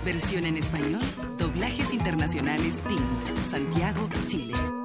Versión en español, Doblajes Internacionales Tint, Santiago, Chile.